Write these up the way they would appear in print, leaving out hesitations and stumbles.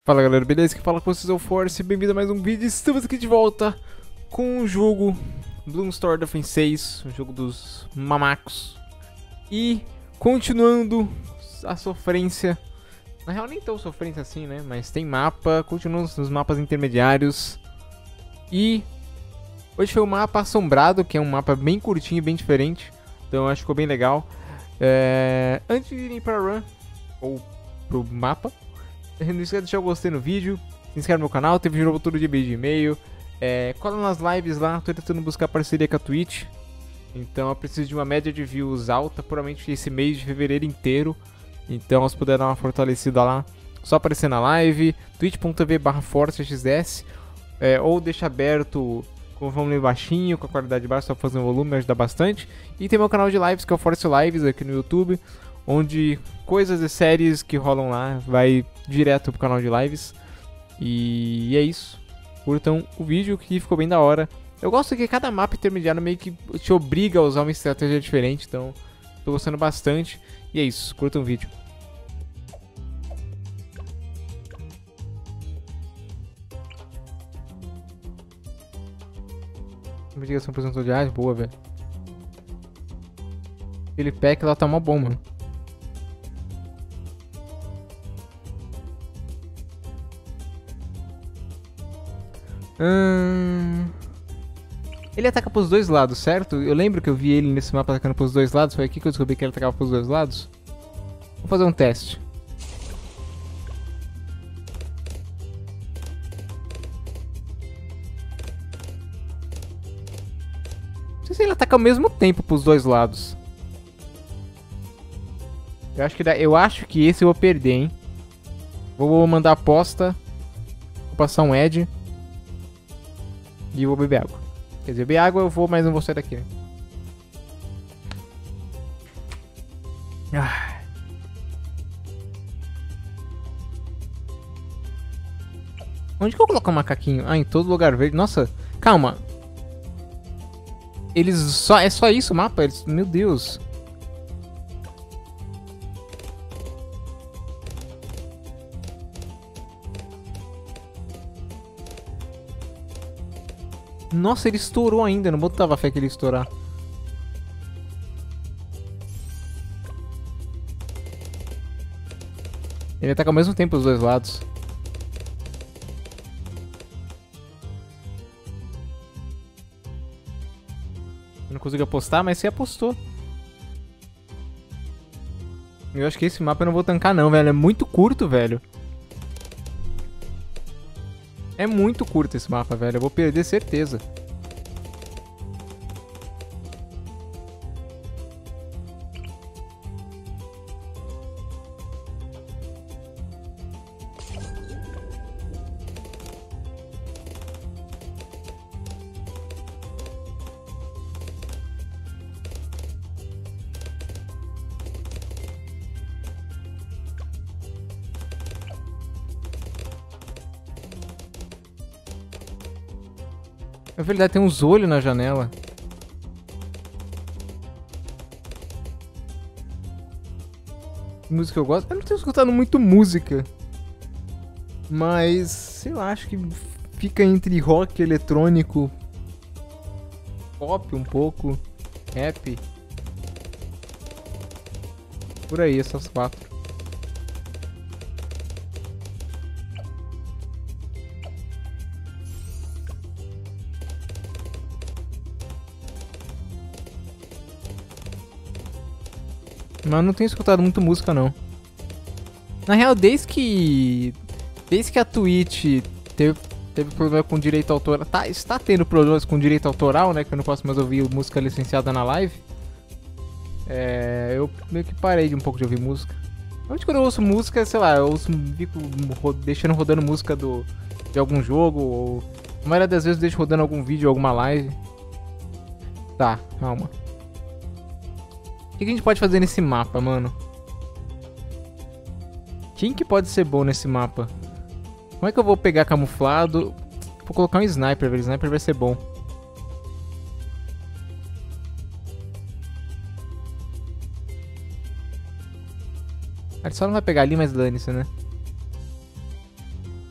Fala galera, beleza? Quem fala com vocês é o Force, bem-vindo a mais um vídeo. Estamos aqui de volta com o jogo Bloomstorm Defense 6, o jogo dos mamacos. E continuando a sofrência, na real nem tão sofrência assim, né? Mas tem mapa, continuando nos mapas intermediários. E hoje foi um mapa assombrado, que é um mapa bem curtinho e bem diferente. Então eu acho que ficou bem legal. Antes de ir pra run, ou pro mapa, não esqueça de deixar o gostei no vídeo, se inscreve no meu canal, teve jogo todo dia de e-mail. Cola nas lives lá, tô tentando buscar parceria com a Twitch. Então eu preciso de uma média de views alta, provavelmente esse mês de fevereiro inteiro. Então se puder dar uma fortalecida lá, só aparecer na live, twitch.tv/forcexs, ou deixa aberto com o volume baixinho, com a qualidade baixa, só pra fazer um volume, ajuda bastante. E tem meu canal de lives, que é o Force Lives aqui no YouTube, onde coisas e séries que rolam lá vai direto pro canal de lives. E é isso. Curtam o vídeo que ficou bem da hora. Eu gosto que cada mapa intermediário meio que te obriga a usar uma estratégia diferente, então tô gostando bastante. E é isso, curtam o vídeo. Investigação por exemplo de áreas, boa, velho. Aquele pack lá tá mó bom, mano. Ele ataca pros dois lados, certo? Eu lembro que eu vi ele nesse mapa atacando pros dois lados. Foi aqui que eu descobri que ele atacava pros dois lados. Vou fazer um teste. Não sei se ele ataca ao mesmo tempo pros dois lados. Eu acho que esse eu vou perder, hein? Vou mandar aposta. Vou passar um Ed. E vou beber água. Quer dizer, beber água eu vou, mas não vou sair daqui, né? Onde que eu vou colocar o macaquinho? Ah, em todo lugar verde. Nossa, calma. Eles só... É só isso o mapa? Meu Deus. Nossa, ele estourou ainda. Não botava fé que ele ia estourar. Ele ataca ao mesmo tempo os dois lados. Eu não consigo apostar, mas você apostou. Eu acho que esse mapa eu não vou tancar não, velho. É muito curto, velho. É muito curto esse mapa, velho. Eu vou perder certeza. É verdade, tem uns olhos na janela. Música eu gosto. Eu não tenho escutado muito música. Mas, sei lá, acho que fica entre rock, eletrônico, pop um pouco, rap. Por aí, essas quatro. Mas não tenho escutado muito música, não. Na real, desde que a Twitch teve problema com direito autoral... Está tendo problemas com direito autoral, né? Que eu não posso mais ouvir música licenciada na live. Eu meio que parei de um pouco de ouvir música. Onde quando eu ouço música, sei lá, eu fico deixando rodando música de algum jogo. Ou a maioria das vezes eu deixo rodando algum vídeo, alguma live. Tá, calma. O que a gente pode fazer nesse mapa, mano? Quem que pode ser bom nesse mapa? Como é que eu vou pegar camuflado? Vou colocar um sniper, velho. Sniper vai ser bom. Ele só não vai pegar ali, mas dane-se, né?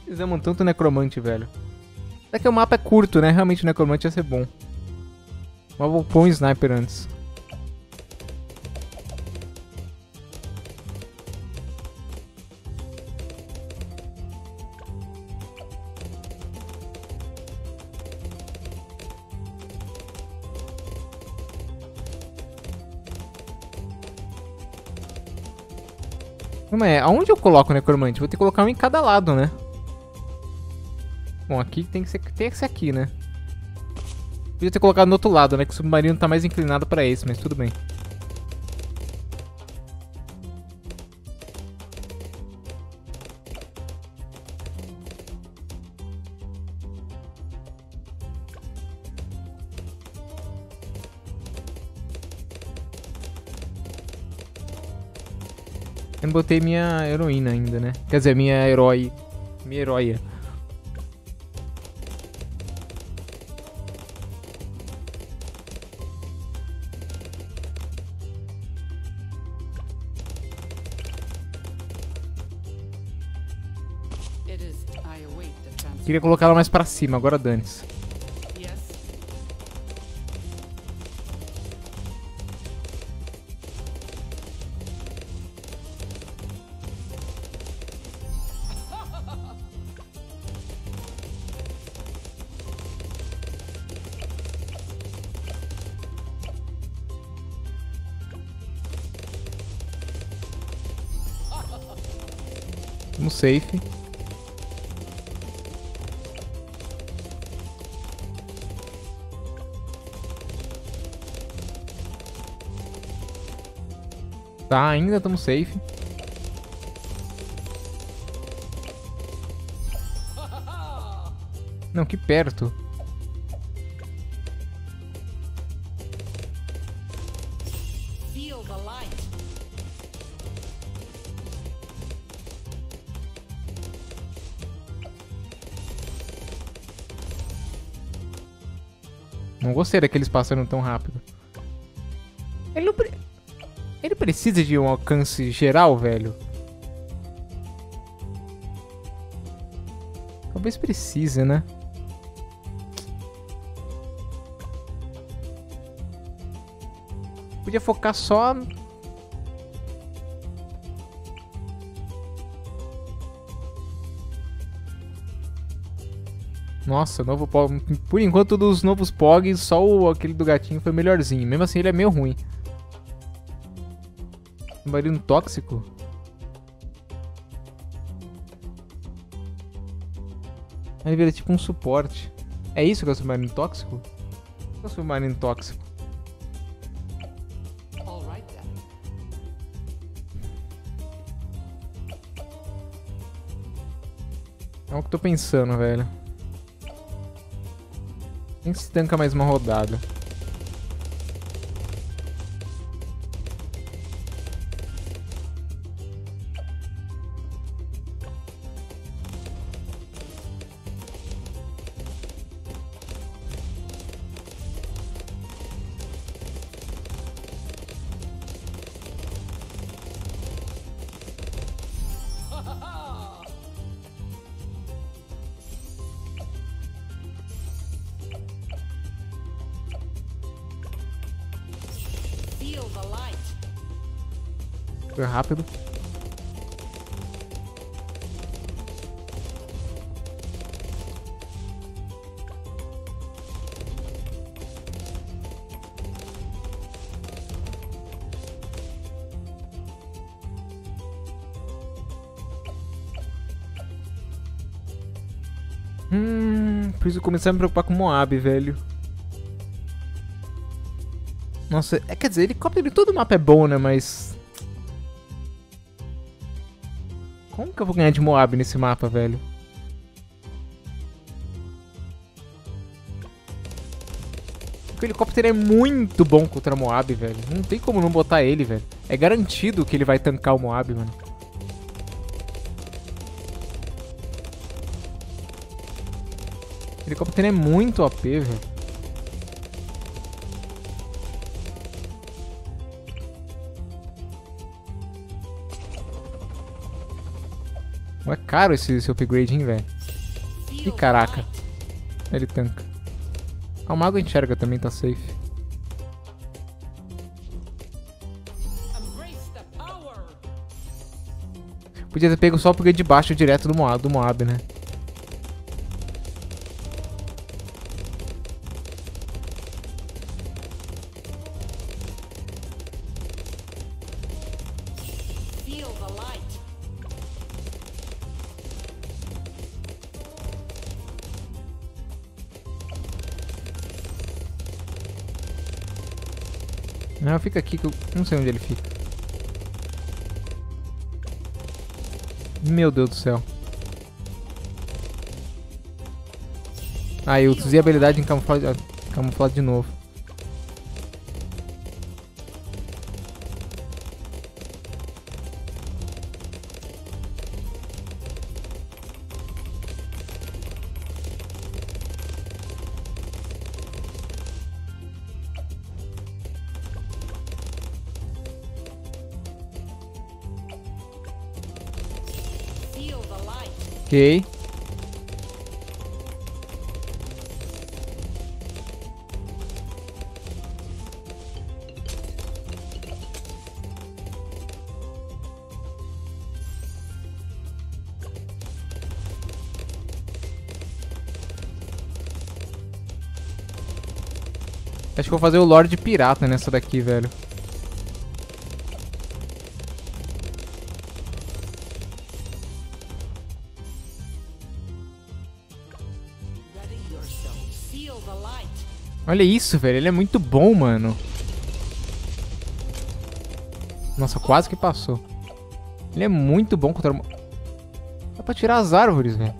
Fizemos tanto necromante, velho. Até que o mapa é curto, né? Realmente o necromante ia ser bom. Mas vou pôr um sniper antes. Mas aonde eu coloco o necromante? Vou ter que colocar um em cada lado, né? Bom, aqui tem que ser aqui, né? Podia ter colocado no outro lado, né? Que o submarino tá mais inclinado pra esse, mas tudo bem. Eu não botei minha heroína ainda, né? Quer dizer, minha herói. Minha heróia. Queria colocar ela mais pra cima, agora dane-se. Vamos safe. Tá, ainda estamos safe. Não, que perto. Não gostei daqueles passando tão rápido. Ele precisa de um alcance geral, velho? Talvez precise, né? Podia focar só... Nossa, novo Pog. Por enquanto, dos novos Pogs, só aquele do gatinho foi melhorzinho. Mesmo assim, ele é meio ruim. Submarino tóxico? Ele vira tipo um suporte. É isso que é o submarino tóxico? O que é o submarino tóxico? É o que eu tô pensando, velho. Quem se tanca mais uma rodada? Foi rápido. Preciso começar a me preocupar com Moab, velho. Nossa, quer dizer, helicóptero em todo mapa é bom, né? Mas... como que eu vou ganhar de Moab nesse mapa, velho? Porque o helicóptero é muito bom contra Moab, velho. Não tem como não botar ele, velho. É garantido que ele vai tancar o Moab, mano. O helicóptero é muito OP, velho. É caro esse upgrade, hein, velho. Ih, caraca. Ele tanca. Ah, o mago enxerga também, tá safe. Podia ter pego só o upgrade de baixo direto do Moab, né? Não, fica aqui que eu não sei onde ele fica. Meu Deus do céu. Ah, eu usei a habilidade em camuflar de novo. Ok. Acho que vou fazer o Lorde Pirata nessa daqui, velho. Olha isso, velho. Ele é muito bom, mano. Nossa, quase que passou. Ele é muito bom contra... Dá pra tirar as árvores, velho.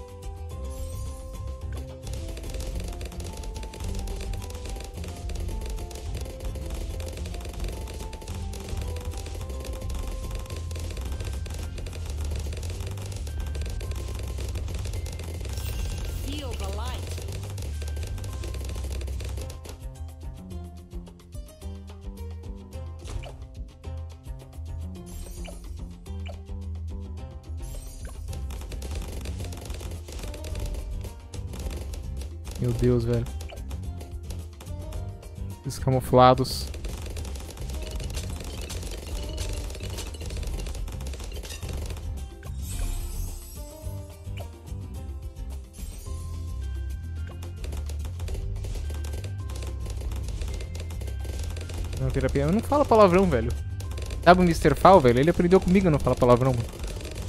Meu Deus, velho. Esses camuflados. Não, terapia. Eu não falo palavrão, velho. Sabe o Mr. Fall, velho? Ele aprendeu comigo a não falar palavrão, mano.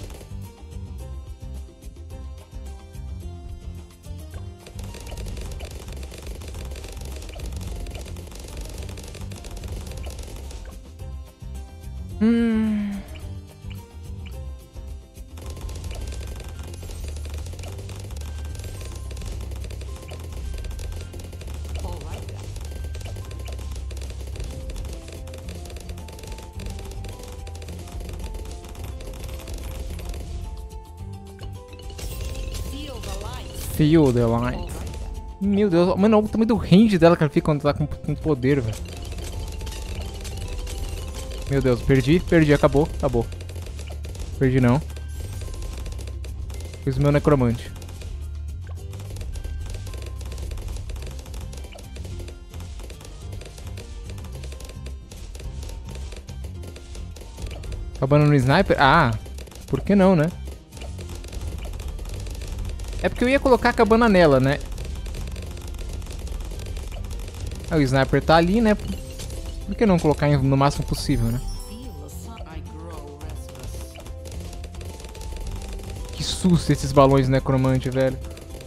Feel the light. Meu Deus, mano, olha o tamanho do range dela que ela fica quando tá com poder, velho. Meu Deus, perdi, acabou. Perdi não. Fiz o meu necromante. Acabando no sniper? Ah, por que não, né? É porque eu ia colocar a cabana nela, né? O sniper tá ali, né? Por que não colocar no máximo possível, né? Que susto esses balões necromante, velho.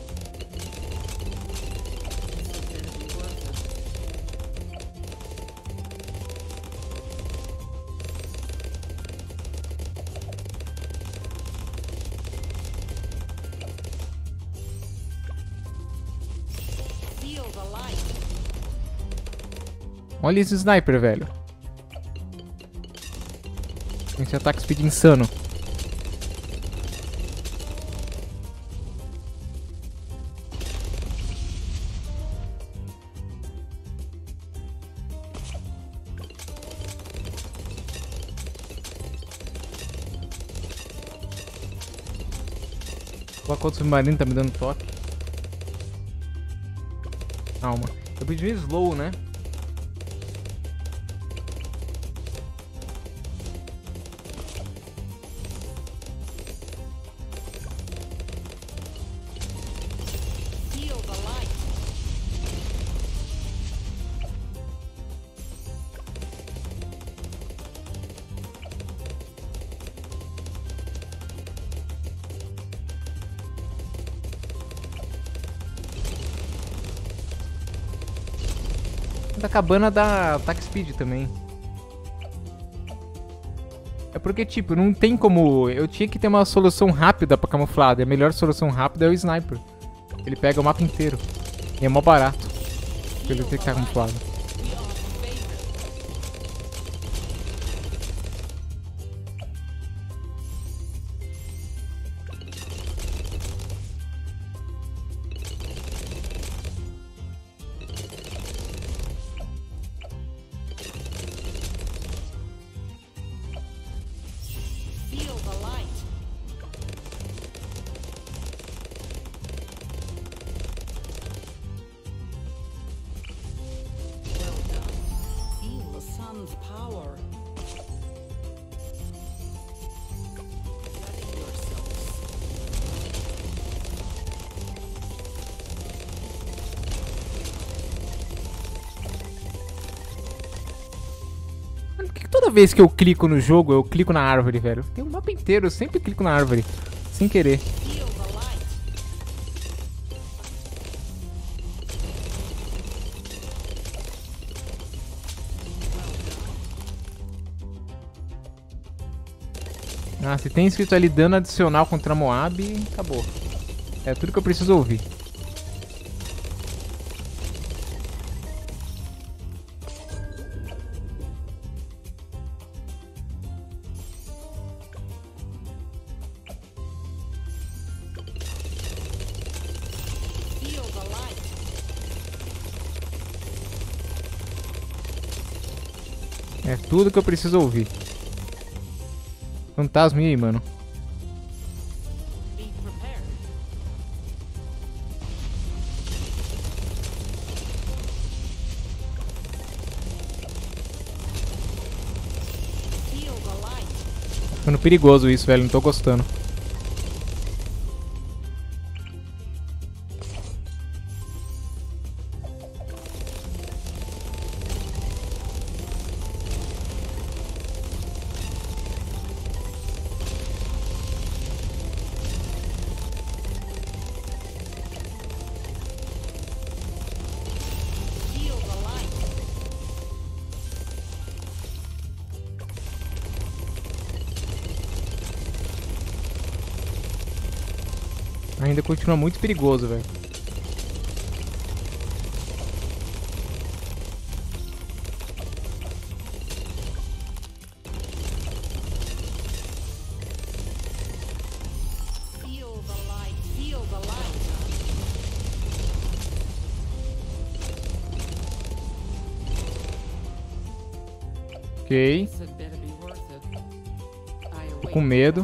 Olha esse sniper, velho. Esse ataque speed insano. O pacote submarino tá me dando toque. Calma. Eu pedi um slow, né? Da cabana dá attack speed também. É porque, tipo, não tem como... Eu tinha que ter uma solução rápida pra camuflado. E a melhor solução rápida é o sniper. Ele pega o mapa inteiro. E é mó barato. Pra ele ter que estar camuflado. Por que toda vez que eu clico no jogo, eu clico na árvore, velho? Tem um mapa inteiro, eu sempre clico na árvore. Sem querer. Ah, se tem escrito ali dano adicional contra Moab, acabou. É tudo que eu preciso ouvir. É tudo que eu preciso ouvir. Fantasma, e aí, mano? Tá ficando perigoso isso, velho. Não tô gostando. Ainda continua muito perigoso, velho. Ok. Tô com medo.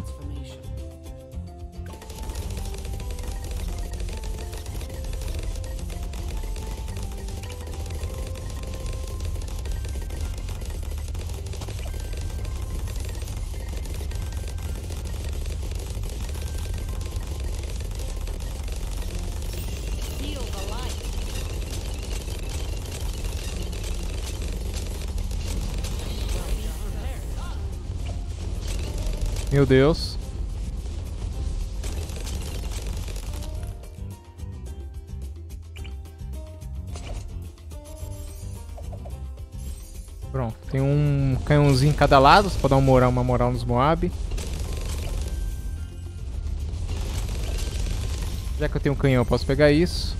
Meu Deus. Pronto, tem um canhãozinho em cada lado, só pra dar uma moral nos Moab. Já que eu tenho um canhão, eu posso pegar isso.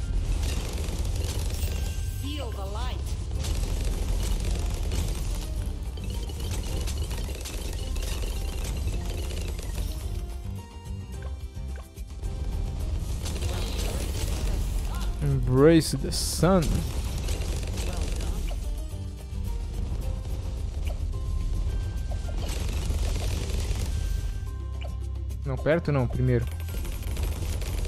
Embrace the sun. Não, perto não, primeiro.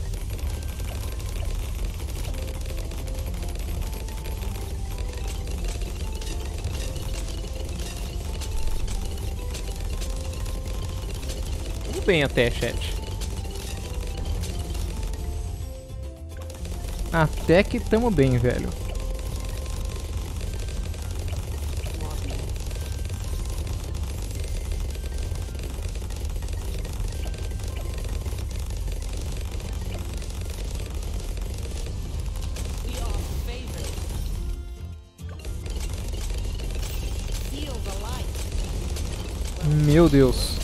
Tamo bem até, chat. Até que tamo bem, velho. Meu Deus.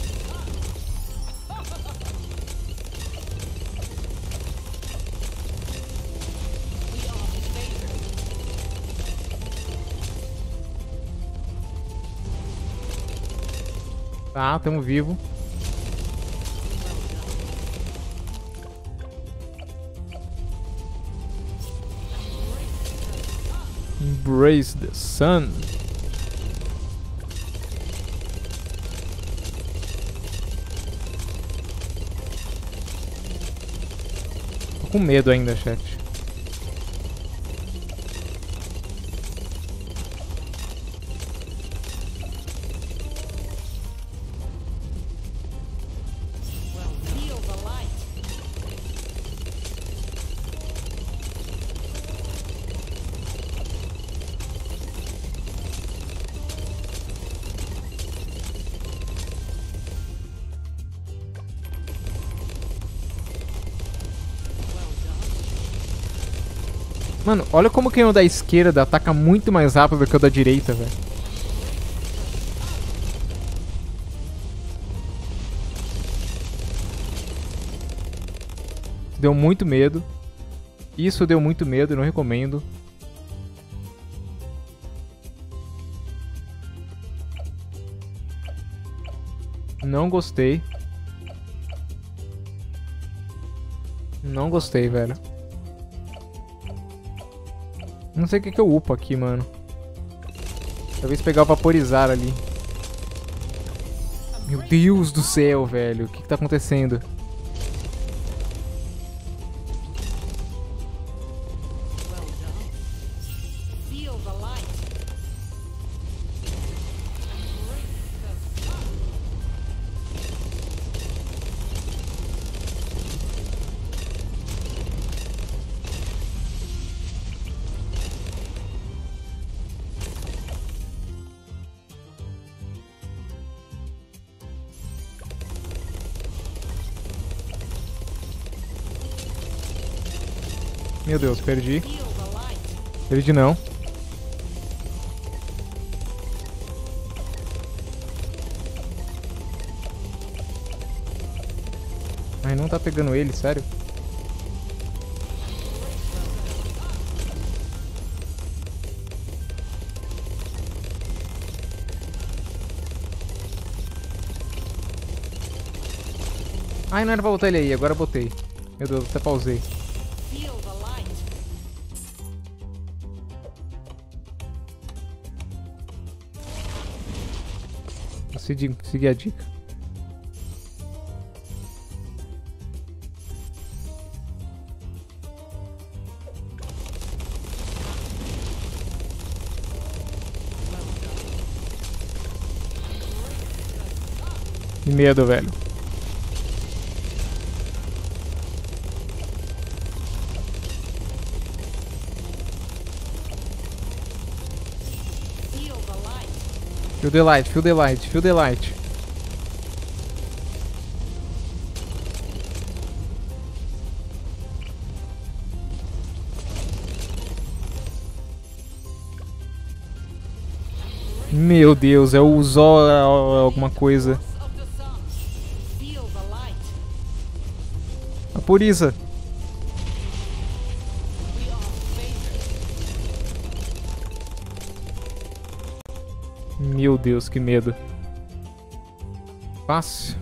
Tá, tamo vivo. Embrace the sun. Tô com medo ainda, chat. Mano, olha como quem é o da esquerda ataca muito mais rápido do que o da direita, velho. Deu muito medo. Isso deu muito medo, não recomendo. Não gostei. Não gostei, velho. Não sei o que eu upo aqui, mano. Talvez pegar o vaporizar ali. Meu Deus do céu, velho. O que tá acontecendo? Meu Deus, perdi. Perdi não. Ai, não tá pegando ele, sério? Ai, não era pra botar ele aí, agora eu botei. Meu Deus, até pausei. Seguir a dica. Que medo, velho. Feel the light, feel the light, feel the light. Meu Deus, é o Zó alguma coisa. Vaporiza. Meu Deus, que medo. Fácil.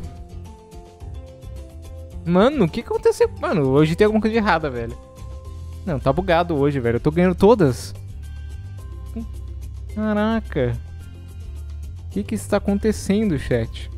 Mano, o que aconteceu? Mano, hoje tem alguma coisa de errada, velho. Não, tá bugado hoje, velho. Eu tô ganhando todas. Caraca. O que está acontecendo, chat?